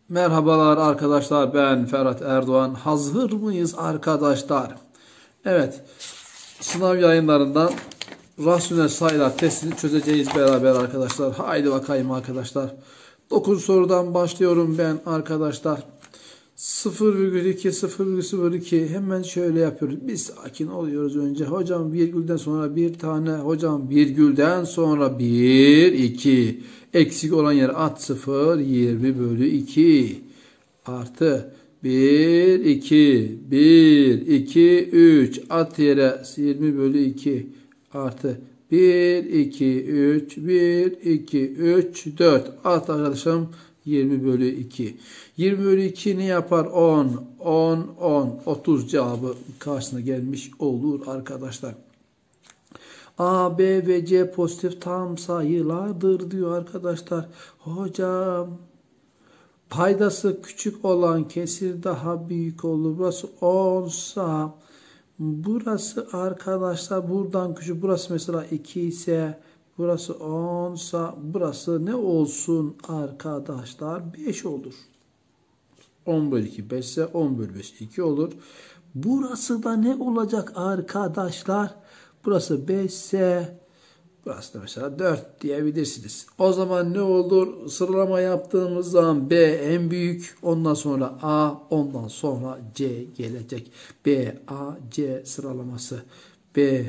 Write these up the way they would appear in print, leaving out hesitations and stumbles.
Merhabalar arkadaşlar, ben Ferhat Erdoğan. Hazır mıyız arkadaşlar? Evet, sınav yayınlarından rasyonel sayılar testini çözeceğiz beraber arkadaşlar. Haydi bakayım arkadaşlar. 9 sorudan başlıyorum ben arkadaşlar. 0,2 0,02 hemen şöyle yapıyoruz. Bir sakin oluyoruz önce. Hocam virgülden sonra bir tane. Hocam virgülden sonra 1 2. Eksik olan yere at 0 20/2 artı 1 2 1 2 3 at yere 20/2 artı 1 2 3 1 2 3 4 at arkadaşım 20/2. 20/2 ne yapar? 10 10 10 30 cevabı karşısına gelmiş olur arkadaşlar. A, B ve C pozitif tam sayılardır diyor arkadaşlar. Hocam paydası küçük olan kesir daha büyük olur. Burası 10 sa burası arkadaşlar buradan küçük. Burası mesela 2 ise burası 10 sa burası ne olsun arkadaşlar? 5 olur. 10/2 5 ise 10/5 2 olur. Burası da ne olacak arkadaşlar? Burası 5 ise burası da mesela 4 diyebilirsiniz. O zaman ne olur? Sıralama yaptığımız zaman B en büyük, ondan sonra A, ondan sonra C gelecek. B, A, C sıralaması. B,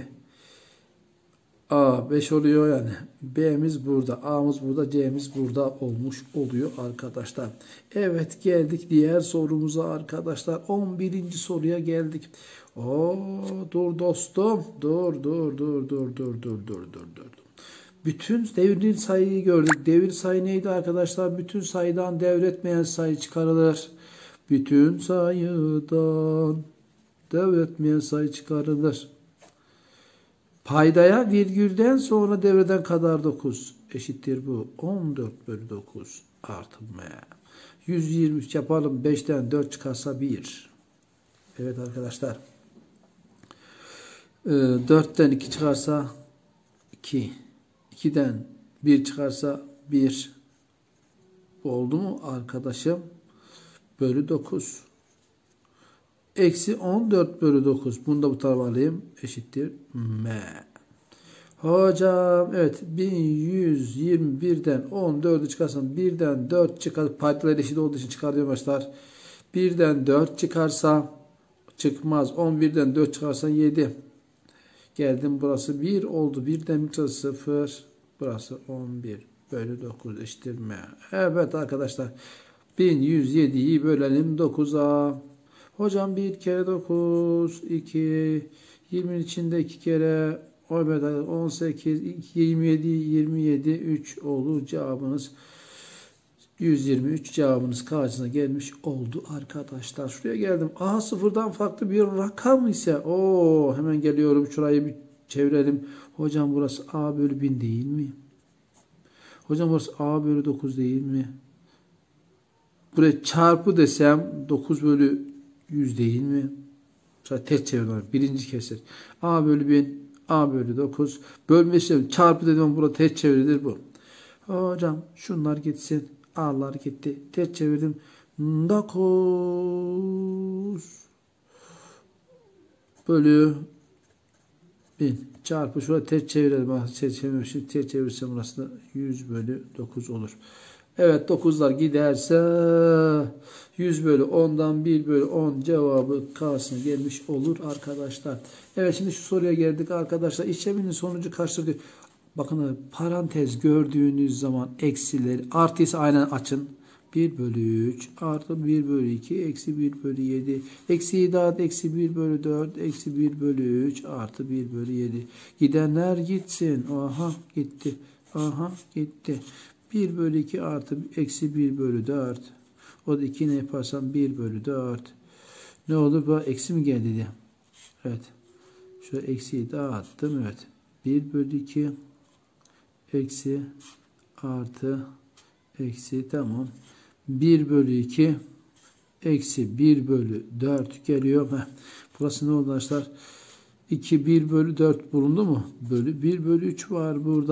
A 5 oluyor yani. B'miz burada, A'mız burada, C'miz burada olmuş oluyor arkadaşlar. Evet, geldik diğer sorumuza arkadaşlar. 11. soruya geldik. Dur dostum. Dur. Bütün devir sayıyı gördük. Devir sayı neydi arkadaşlar? Bütün sayıdan devretmeyen sayı çıkarılır. Bütün sayıdan devretmeyen sayı çıkarılır. Paydaya virgülden sonra devreden kadar 9 eşittir bu. 14/9 artı M. 123 yapalım. 5'ten 4 çıkarsa 1. Evet arkadaşlar. 4'ten 2 çıkarsa 2. 2'den 1 çıkarsa 1. Oldu mu arkadaşım? Bölü 9. Eksi 14/9. Bunu da bu tarafa alayım. Eşittir M. Hocam evet 1121'den 14'ü çıkarsam 1'den 4 çıkar. Paydalar eşit olduğu için çıkarıyorum arkadaşlar. 1'den 4 çıkarsa çıkmaz. 11'den 4 çıkarsa 7. Geldim burası 1 oldu. 1'den 1 çıkarsa 0. Burası 11/9 eşittir M. Evet arkadaşlar. 1107'yi bölelim 9'a. Hocam 1 kere 9, 2, 20'nin içinde 2 kere 18, 27, 3 olur cevabınız. 123 cevabınız karşısına gelmiş oldu arkadaşlar. Şuraya geldim. A sıfırdan farklı bir rakam ise hemen geliyorum. Şurayı bir çevirelim. Hocam burası A/1000 değil mi? Hocam burası A/9 değil mi? Buraya çarpı desem 9/100 değil mi? Mesela ters çeviriyorum. Birinci kesir. A/1000, A/9. Bölme işlemi çarpı dedim, burada ters çevirilir bu. Hocam şunlar gitsin. A'lar gitti. Ters çevirdim. 9/1000 çarpı şurada ters çevirelim. Ters çevirirsem burası da 100/9 olur. Evet 9'lar giderse 100/10'dan 1/10 cevabı karşısına gelmiş olur arkadaşlar. Evet şimdi şu soruya geldik arkadaşlar. İşleminin sonucu kaçtır? Bakın parantez gördüğünüz zaman eksileri artıysa aynen açın. 1/3 artı 1/2 eksi 1/7 eksi 4 eksi 1/4 eksi 1/3 artı 1/7 gidenler gitsin. Aha gitti. Aha gitti. 1/2 artı eksi 1/4. O da 2 ne yaparsam 1/4. Ne olur? Bu eksi mi geldi diye. Evet. Şöyle eksiyi dağıttım. Evet. 1/2 eksi artı eksi tamam. 1/2 eksi 1/4 geliyor. Burası ne oldu arkadaşlar? 2 1/4 bulundu mu? Bölü 1/3 var burada.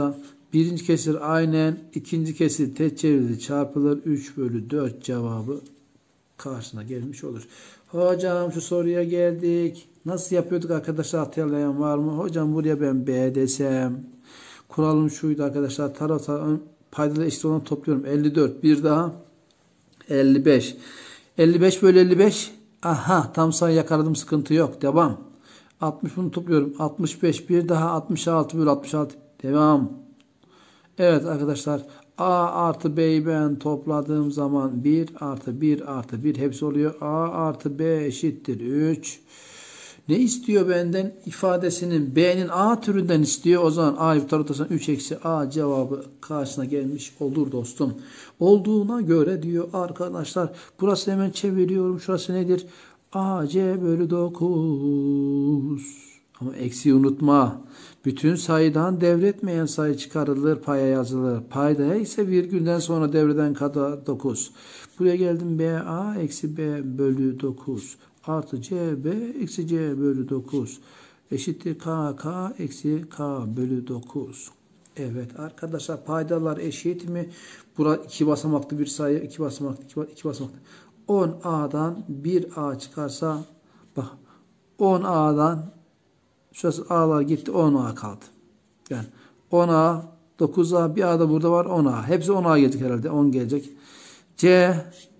Birinci kesir aynen, ikinci kesir tek çevirili çarpılır. 3 bölü 4 cevabı karşına gelmiş olur. Hocam şu soruya geldik. Nasıl yapıyorduk arkadaşlar, hatırlayan var mı? Hocam buraya ben B desem. Kuralım şuydu arkadaşlar. Taraf paydalı eşit olan topluyorum. 54. Bir daha 55. 55 bölü 55. Aha, tam sayı yakaladım, sıkıntı yok. Devam. 60 bunu topluyorum. 65 bir daha 66 bölü 66. Devam. Evet arkadaşlar, A artı B'yi ben topladığım zaman 1 artı 1 artı 1 hepsi oluyor. A artı B eşittir 3. Ne istiyor benden? İfadesinin B'nin A türünden istiyor. O zaman A'yı bu tarafa 3 eksi A cevabı karşısına gelmiş olur dostum. Olduğuna göre diyor arkadaşlar. Burası hemen çeviriyorum. Şurası nedir? AC bölü 9. Ama eksiği unutma. Bütün sayıdan devretmeyen sayı çıkarılır, paya yazılır. Paydaya ise virgülden sonra devreden kadar 9. Buraya geldim, BA eksi B bölü 9 artı CB eksi C bölü 9 eşittir KK eksi K bölü 9. Evet arkadaşlar, paydalar eşit mi? Burası 2 basamaklı bir sayı, 2 basamaklı, 2 basamaklı. 10A'dan 1A çıkarsa bak, 10A'dan şurası A'lar gitti, 10A kaldı. Yani 10A, 9A, bir A da burada var, 10A. Hepsi 10A gelecek herhalde. 10 gelecek. C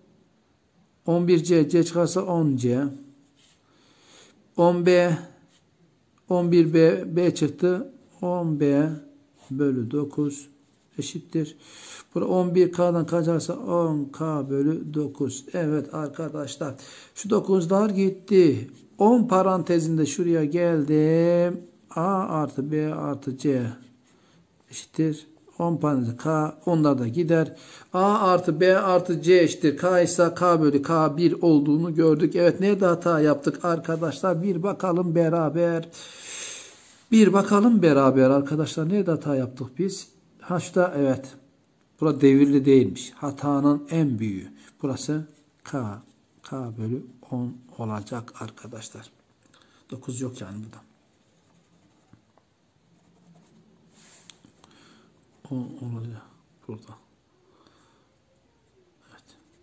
11C, C çıkarsa 10C. 10B 11B, B çıktı. 10B bölü 9 eşittir. Burada 11K'dan kaçarsa 10K bölü 9. Evet arkadaşlar, şu 9'lar gitti. 10 parantezinde şuraya geldim. A artı B artı C eşittir 10 parantez K, onlar da gider. A artı B artı C eşittir K ise K bölü K 1 olduğunu gördük. Evet, nerede hata yaptık arkadaşlar? Bir bakalım beraber. Bir bakalım beraber arkadaşlar. Nerede hata yaptık biz? Haşta evet. Burası devirli değilmiş. Hatanın en büyüğü. Burası K. K bölü 10 olacak arkadaşlar. 9 yok yani burada. 10 olacak burada. Evet.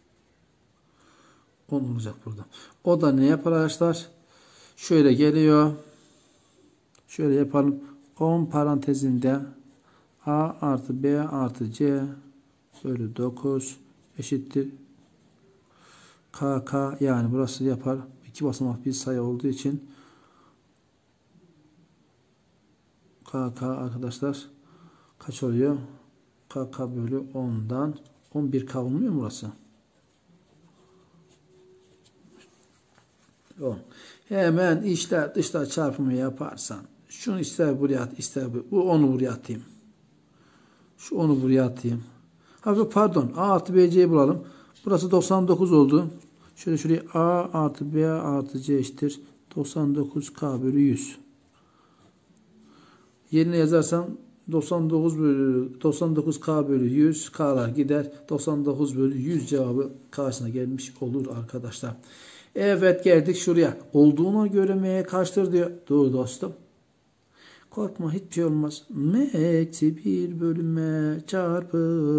10 olacak burada. O da ne yapar arkadaşlar? Şöyle geliyor. Şöyle yapalım. 10 parantezinde A artı B artı C bölü 9 eşittir KK, yani burası yapar. 2 basamak bir sayı olduğu için KK arkadaşlar kaç oluyor? KK bölü 10'dan 11K olmuyor mu burası? 10. Hemen içler dışlar çarpımı yaparsan şunu ister buraya at, ister bu onu buraya atayım. Şu onu buraya atayım. Abi pardon, A artı BC'yi bulalım. Burası 99 oldu. Şöyle şuraya A artı B artı C eşittir 99K bölü 100. Yerine yazarsam 99K bölü 100, K'lar gider. 99 bölü 100 cevabı karşısına gelmiş olur arkadaşlar. Evet, geldik şuraya. Olduğuna göre M kaçtır diyor. Dur dostum. Korkma, hiçbir şey olmaz. M eksi 1 bölü M çarpı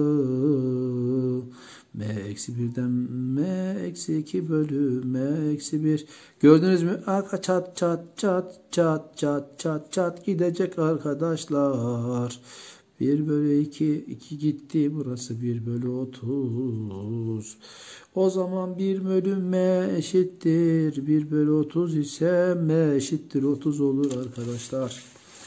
M eksi 1'den M eksi 2 bölü M eksi 1. Gördünüz mü? Arka çat çat çat çat çat çat çat gidecek arkadaşlar. 1 bölü 2, 2 gitti. Burası 1 bölü 30. O zaman 1 bölü M eşittir 1 bölü 30 ise M eşittir 30 olur arkadaşlar.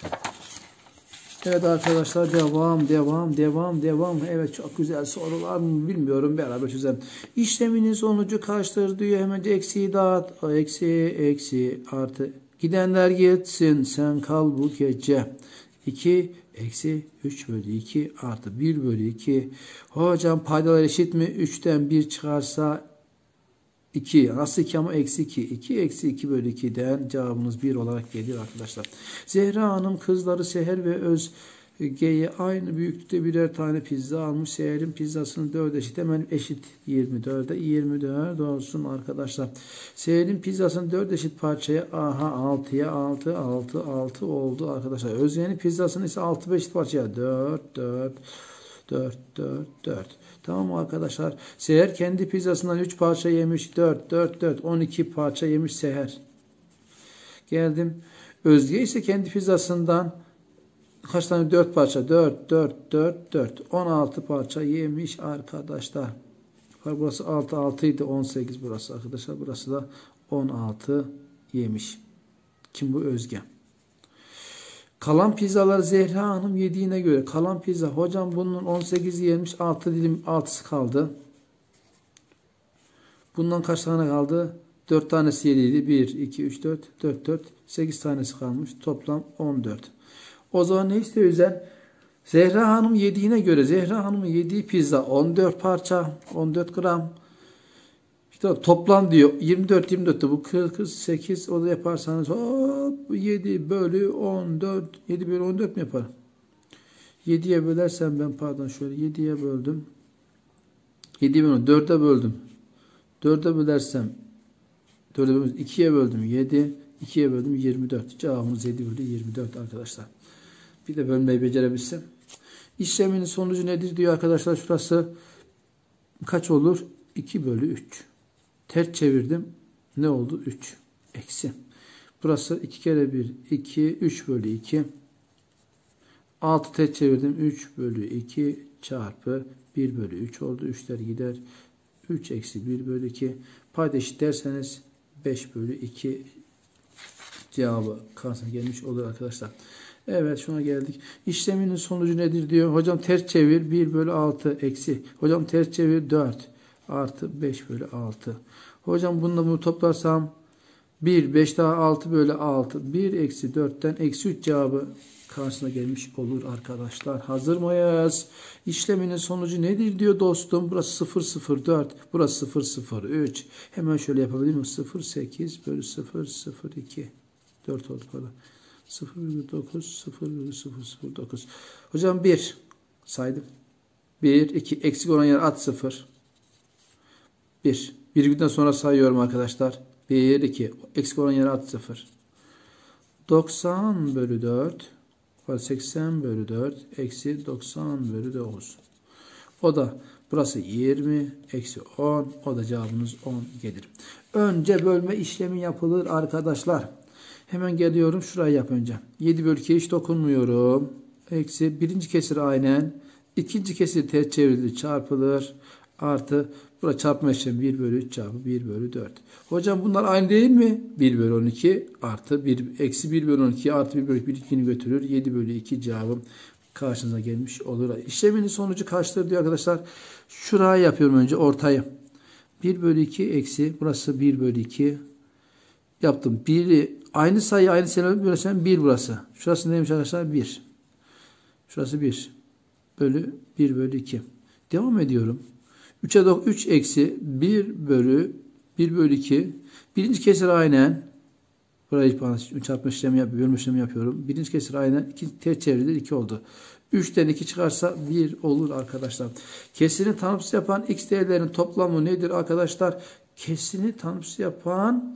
Evet arkadaşlar, devam. Evet, çok güzel sorular mı bilmiyorum, beraber çözelim. İşleminin sonucu kaçtır diyor. Hemen eksiği dağıt. Eksi artı. Gidenler gitsin, sen kal bu gece. 2 eksi 3 bölü 2 artı 1 bölü 2. Hocam paydalar eşit mi? 3'ten 1 çıkarsa 2. Nasıl 2 ama eksi 2. 2 eksi 2 bölü 2'den cevabımız 1 olarak geliyor arkadaşlar. Zehra Hanım kızları Seher ve G'ye aynı büyüklükte birer tane pizza almış. Seher'in pizzasının 4 eşit. Hemen eşit 24'e 24 olsun arkadaşlar. Seher'in pizzasının 4 eşit parçaya 6'ya 6 6 6 oldu arkadaşlar. Özge'nin pizzasının ise 6 eşit parçaya 4 4 4 4 4. Tamam mı arkadaşlar? Seher kendi pizzasından 3 parça yemiş. 4 4 4 12 parça yemiş Seher. Geldim. Özge ise kendi pizzasından kaç tane? 4 parça. 4 4 4 4. 16 parça yemiş arkadaşlar. Burası 6 6 idi. 18 burası arkadaşlar. Burası da 16 yemiş. Kim bu? Özge. Kalan pizzalar Zehra Hanım yediğine göre. Kalan pizza. Hocam bunun 18 yemiş. 6 dilim 6'sı kaldı. Bundan kaç tane kaldı? 4 tanesi yediydi. 1, 2, 3, 4, 4, 4. 8 tanesi kalmış. Toplam 14. O zaman ne istiyoruz? Zehra Hanım yediğine göre. Zehra Hanım'ın yediği pizza 14 parça. 14 gram. İşte toplam diyor. 24, 24'te bu 48. O da yaparsanız hop 7 bölü 14. 7 bölü 14 mi yapar? 7'ye bölersem ben pardon şöyle 7'ye böldüm. 7'ye böldüm. 4'e böldüm. 4'e bölersem 4'e böldüm. 2'ye böldüm 7. 2'ye böldüm 24. Cevabımız 7 bölü 24 arkadaşlar. Bir de bölmeyi becerebilsem. İşleminin sonucu nedir diyor arkadaşlar. Şurası kaç olur? 2 bölü 3. Ters çevirdim. Ne oldu? 3. Eksi. Burası 2 kere 1. 2. 3 bölü 2. 6 ters çevirdim. 3 bölü 2 çarpı 1 bölü 3 oldu. 3'ler gider. 3 eksi 1 bölü 2. Payda eşit derseniz 5 bölü 2 cevabı karşısına gelmiş olur arkadaşlar. Evet şuna geldik. İşleminin sonucu nedir diyor. Hocam ters çevir 1 bölü 6 eksi. Hocam ters çevir 4 artı 5 bölü 6. Hocam bunu toplarsam 1 5 daha 6 bölü 6. 1 eksi 4'ten eksi 3 cevabı karşısına gelmiş olur arkadaşlar. Hazır mıyız? İşleminin sonucu nedir diyor dostum. Burası 0,04. Burası 0,03. Hemen şöyle yapabilir miyim? 0,8 bölü 0,02. 4 oldu pardon. 0,9 0,009. Hocam 1 saydım. 1 2 eksik olan yer at 0. 1. Virgülden sonra sayıyorum arkadaşlar. 1 2 eksik olan yere at 0. 90 bölü 4 80 bölü 4 eksi 90 bölü 9. O da burası 20 eksi 10. O da cevabımız 10 gelir. Önce bölme işlemi yapılır arkadaşlar. Hemen geliyorum. Şurayı yap önce. 7 bölü 2'ye hiç dokunmuyorum. Eksi birinci kesir aynen. İkinci kesir ters çevrilir çarpılır. Artı burada çarpma işlemi 1 bölü 3 çarpı 1 bölü 4. Hocam bunlar aynı değil mi? 1 bölü 12 artı 1 eksi 1 bölü 12 artı 1 bölü 1 2'ni götürür. 7 bölü 2 cevabım karşınıza gelmiş olur. İşleminin sonucu kaçtır diyor arkadaşlar. Şurayı yapıyorum önce ortayı. 1 bölü 2 eksi burası 1 bölü 2 yaptım. 1'i aynı sayı aynı sayı bölürsem 1 burası. Şurası neymiş arkadaşlar? 1. Şurası 1 bölü 1 bölü 2. Devam ediyorum. 3'e 3 eksi 1 bölü 1 bölü 2. Birinci kesir aynen. Burayı çarpma işlemi yapıyorum. Bölme işlemi yapıyorum. Birinci kesir aynen. Ters çevrilir 2 oldu. 3'ten 2 çıkarsa 1 olur arkadaşlar. Kesirini tanımsız yapan x değerlerinin toplamı nedir arkadaşlar? Kesirini tanımsız yapan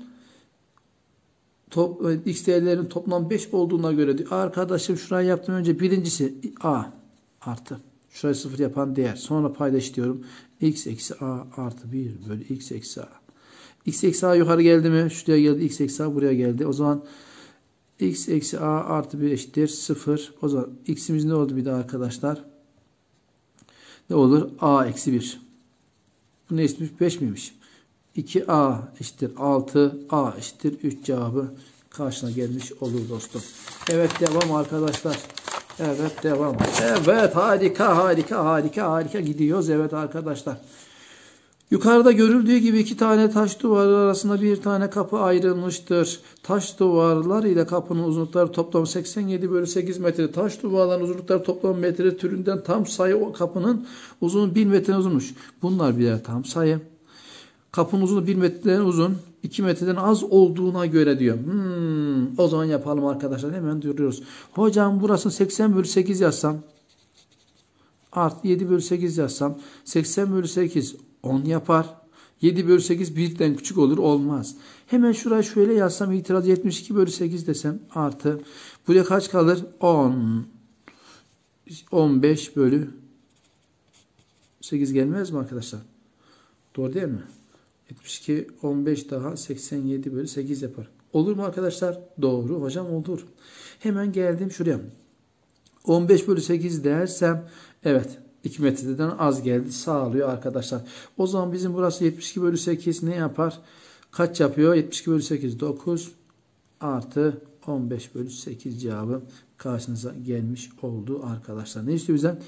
x değerlerinin toplam 5 olduğuna göre diyor. Arkadaşım şurayı yaptım önce. Birincisi a artı. Şurayı 0 yapan değer. Sonra payda eşitliyorum. X eksi a artı 1 bölü x eksi a. X eksi a yukarı geldi mi? Şuraya geldi. X eksi a buraya geldi. O zaman x eksi a artı 1 eşittir 0. O zaman x'imiz ne oldu bir daha arkadaşlar? Ne olur? A eksi 1. Bu ne istemiş? 5 miymiş? 2a eşittir 6. A eşittir 3 cevabı karşına gelmiş olur dostum. Evet devam arkadaşlar. Evet devam. Evet harika harika harika harika gidiyoruz. Evet arkadaşlar. Yukarıda görüldüğü gibi iki tane taş duvarı arasında bir tane kapı ayrılmıştır. Taş duvarlar ile kapının uzunlukları toplam 87 bölü 8 metre. Taş duvarların uzunlukları toplam metre türünden tam sayı o kapının uzunluğu 1 metre uzunmuş. Bunlar birer tam sayı. Kapının uzunluğu 1 metreden uzun, 2 metreden az olduğuna göre diyor. O zaman yapalım arkadaşlar. Hemen duruyoruz. Hocam burası 80 bölü 8 yazsam. Artı 7 bölü 8 yazsam. 80 bölü 8 10 yapar. 7 bölü 8 birden küçük olur. Olmaz. Hemen şuraya şöyle yazsam. İtiraz 72 bölü 8 desem. Artı. Buraya kaç kalır? 10. 15 bölü 8 gelmez mi arkadaşlar? Doğru değil mi? 72, 15 daha 87 bölü 8 yapar. Olur mu arkadaşlar? Doğru hocam, olur. Hemen geldim şuraya. 15 bölü 8 dersem evet 2 metreden az geldi, sağlıyor arkadaşlar. O zaman bizim burası 72 bölü 8 ne yapar? Kaç yapıyor? 72 bölü 8 9 artı 15 bölü 8 cevabı karşınıza gelmiş oldu arkadaşlar. Ne istiyor bizden?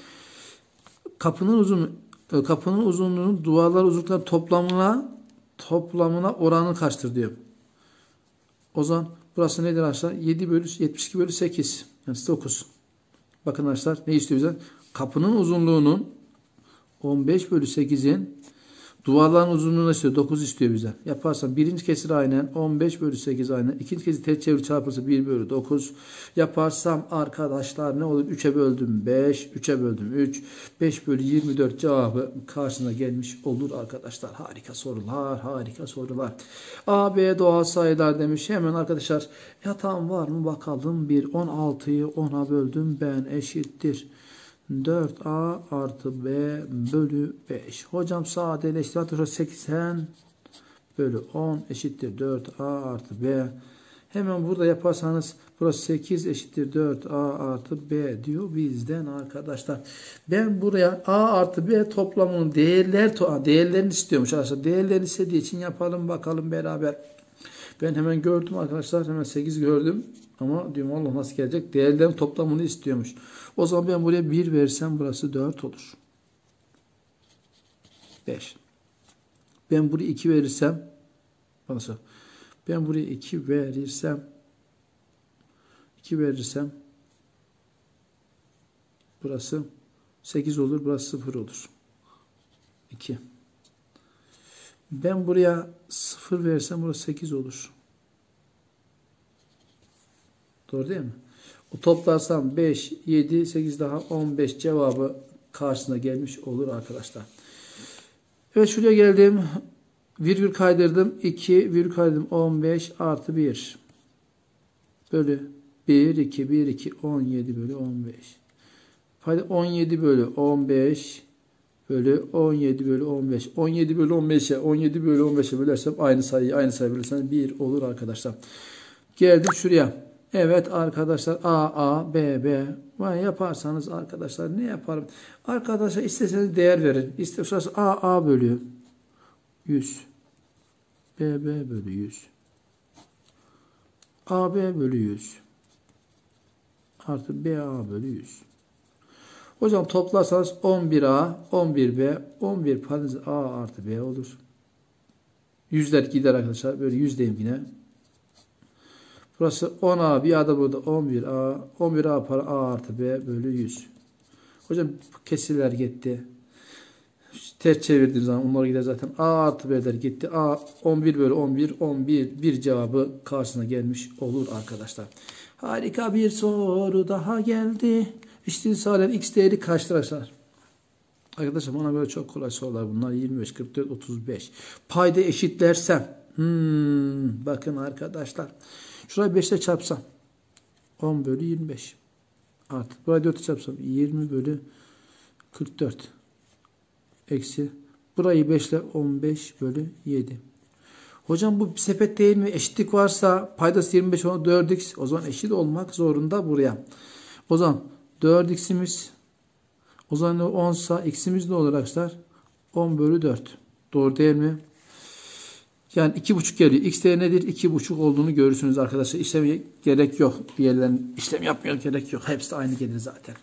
Kapının uzunluğunun duvarlar uzunlukları toplamına oranı kaçtır diyor. O zaman burası nedir arkadaşlar? 7 bölü 72 bölü 8. Yani 9. Bakın arkadaşlar ne istiyor bizden? Kapının uzunluğunun 15 bölü 8'in duvarların uzunluğunu istiyor. 9 istiyor bize. Yaparsam birinci kesir aynen 15 bölü 8 aynen. İkinci kesir ters çevir çarpılırsa 1 bölü 9. Yaparsam arkadaşlar ne olur? 3'e böldüm 5. 3'e böldüm 3. 5 bölü 24 cevabı karşına gelmiş olur arkadaşlar. Harika sorular. Harika sorular. A, B doğal sayılar demiş. Hemen arkadaşlar yatağım var mı bakalım. 1. 16'yı 10'a böldüm. Ben eşittir 4a artı b bölü 5. Hocam sadeleştir. 80 bölü 10 eşittir 4a artı b. Hemen burada yaparsanız burası 8 eşittir 4a artı b diyor bizden arkadaşlar. Ben buraya a artı b toplamının değerlerini istiyormuş arkadaşlar. Değerlerini istediği için yapalım bakalım beraber. Ben hemen gördüm arkadaşlar. Hemen 8 gördüm. Ama diyorum Allah nasıl gelecek? Değerlerin toplamını istiyormuş. O zaman ben buraya 1 versem burası 4 olur. 5. Ben buraya 2 verirsem buraya 2 verirsem burası 8 olur. Burası 0 olur. 2. Ben buraya 0 versem burası 8 olur. Doğru değil mi? O toplarsam 5, 7, 8 daha 15 cevabı karşısına gelmiş olur arkadaşlar. Evet şuraya geldim. Virgül kaydırdım. 2, virgül kaydırdım. 15 artı 1 bölü 1, 2, 1, 2, 17 bölü 15. Hadi 17 bölü 15 bölü 17 bölü 15. 17 bölü 15'e bölersem aynı sayı bölersem 1 olur arkadaşlar. Geldim şuraya. Evet arkadaşlar A, B, B. Yaparsanız arkadaşlar ne yaparım? Arkadaşlar isteseniz değer verin. İstiyorsanız A bölü 100. B bölü 100. AB bölü 100. Artı BA bölü 100. Hocam toplarsanız 11A, 11B, 11 parantez A artı B olur. Yüzler gider arkadaşlar. Böyle yüzdeyim yine. Burası 10A, bir A da burada 11A. 11A para A artı B bölü 100. Hocam kesirler gitti. Ters çevirdiğim zaman onlar gider zaten. A artı B'ler gitti. A 11 bölü 11 bir cevabı karşısına gelmiş olur arkadaşlar. Harika bir soru daha geldi. İstisalen x değeri kaçtır arkadaşlar? Arkadaşlar bana böyle çok kolay sorular bunlar. 25, 44, 35. Payda eşitlersem. Bakın arkadaşlar. Şurayı 5 ile çarpsam. 10 bölü 25. Artı. Burayı 4 ile çarpsam. 20 bölü 44. Eksi. Burayı 5 ile 15 bölü 7. Hocam bu bir sepet değil mi? Eşitlik varsa paydası 25 olan 4x. O zaman eşit olmak zorunda buraya. O zaman 4x'imiz o zaman 10 sa x'imiz ne olur arkadaşlar? 10 bölü 4. Doğru değil mi? Yani 2,5 geliyor. X değeri nedir? 2,5 olduğunu görürsünüz arkadaşlar. İşlem gerek yok. Diğerlerin işlem yapmıyor gerek yok. Hepsi aynı gelir zaten.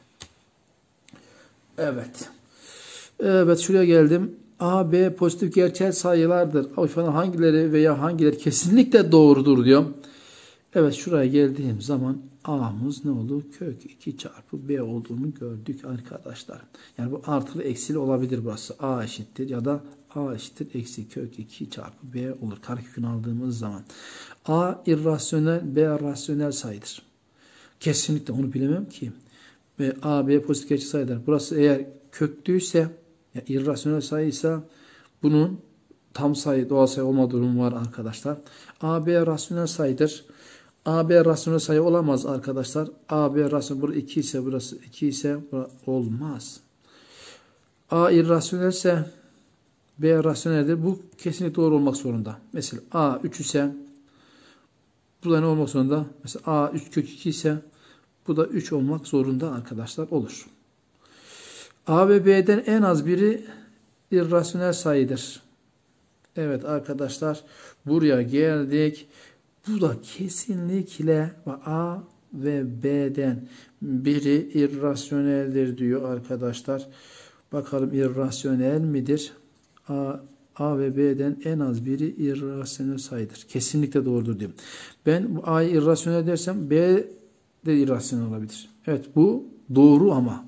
Evet. Evet şuraya geldim. A, B pozitif gerçel sayılardır. O falan hangileri kesinlikle doğrudur diyor. Evet şuraya geldiğim zaman A'mız ne oldu? Kök 2 çarpı B olduğunu gördük arkadaşlar. Yani bu artılı eksili olabilir burası. A eşittir ya da A eşittir eksi kök 2 çarpı B olur. Karekökünü aldığımız zaman. A irrasyonel, B rasyonel sayıdır. Kesinlikle onu bilemem ki. Ve A, B pozitif gerçek sayıdır. Burası eğer köklüyse, yani irrasyonel sayıysa bunun tam sayı, doğal sayı olma durumu var arkadaşlar. A, B rasyonel sayıdır. A, B rasyonel sayı olamaz arkadaşlar. A, B rasyonel, burası 2 ise burası 2 ise olmaz. A irrasyonelse B rasyoneldir. Bu kesinlikle doğru olmak zorunda. Mesela A 3 ise bu da ne olmak zorunda? Mesela A 3 kök 2 ise bu da 3 olmak zorunda arkadaşlar olur. A ve B'den en az biri irrasyonel sayıdır. Evet arkadaşlar buraya geldik. Bu da kesinlikle A ve B'den biri irrasyoneldir diyor arkadaşlar. Bakalım irrasyonel midir? A ve B'den en az biri irrasyonel sayıdır. Kesinlikle doğrudur diyorum. Ben bu A'yı irrasyonel dersem B de irrasyonel olabilir. Evet bu doğru ama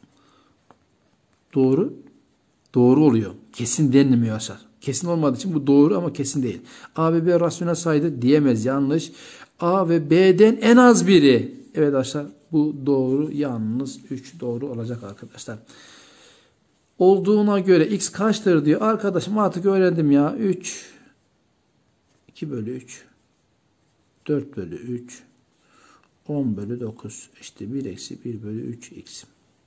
doğru oluyor. Kesin denilmiyor arkadaşlar. Kesin olmadığı için bu doğru ama kesin değil. A ve B rasyonel sayıdır diyemez. Yanlış. A ve B'den en az biri. Evet arkadaşlar bu doğru. Yalnız 3 doğru olacak arkadaşlar. Olduğuna göre x kaçtır diyor. Arkadaşım artık öğrendim ya. 3 2 bölü 3 4 bölü 3 10 bölü 9 işte 1 eksi 1 bölü 3 x.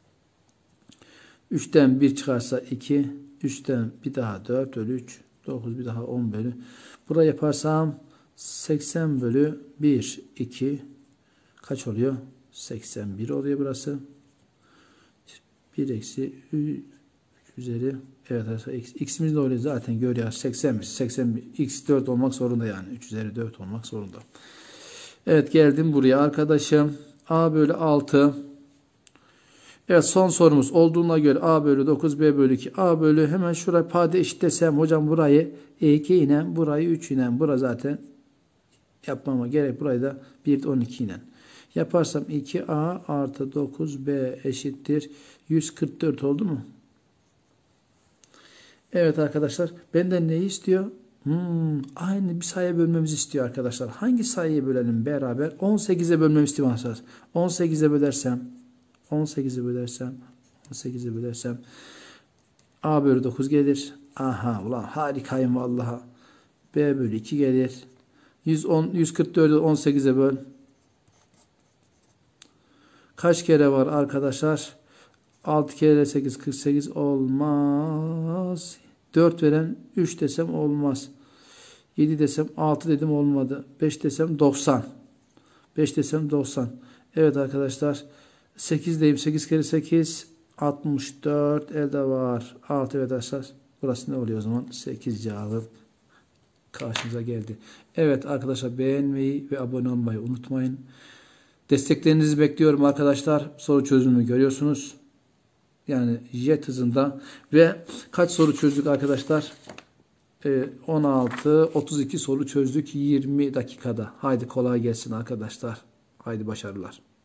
3'ten 1 çıkarsa 2 3'ten bir daha 4 bölü 3 9 bir daha 10 bölü. Burayı yaparsam 80 bölü 1 2 kaç oluyor? 81 oluyor burası. 1 eksi 3 üzeri evet arkadaşlar x'imiz de öyle zaten görüyor 80 x 4 olmak zorunda yani 3 üzeri 4 olmak zorunda. Evet geldim buraya arkadaşım. A bölü 6. Evet son sorumuz olduğuna göre A bölü 9 B bölü 2 A bölü hemen şuraya pade eşit desem hocam burayı 2 ile burayı 3 ile bura zaten yapmama gerek burayı da 1 12 ile yaparsam 2A artı 9B eşittir 144 oldu mu? Evet arkadaşlar benden neyi istiyor? Aynı bir sayıya bölmemizi istiyor arkadaşlar. Hangi sayıyı bölelim beraber? 18'e bölmemi istiyor arkadaşlar. 18'e bölersem A bölü 9 gelir. Aha ulan harikayım vallaha. B bölü 2 gelir. 144'ü 18'e böl. Kaç kere var arkadaşlar? 6 kere 8 48 olmaz. 4 veren 3 desem olmaz. 7 desem 6 dedim olmadı. 5 desem 90. 5 desem 90. Evet arkadaşlar 8 deyim 8 kere 8 64 elde var. 6 evet arkadaşlar. Burası ne oluyor o zaman? 8 cevabı karşımıza geldi. Evet arkadaşlar beğenmeyi ve abone olmayı unutmayın. Desteklerinizi bekliyorum arkadaşlar. Soru çözümünü görüyorsunuz. Yani jet hızında ve kaç soru çözdük arkadaşlar? 16, 32 soru çözdük 20 dakikada. Haydi kolay gelsin arkadaşlar. Haydi başarılar.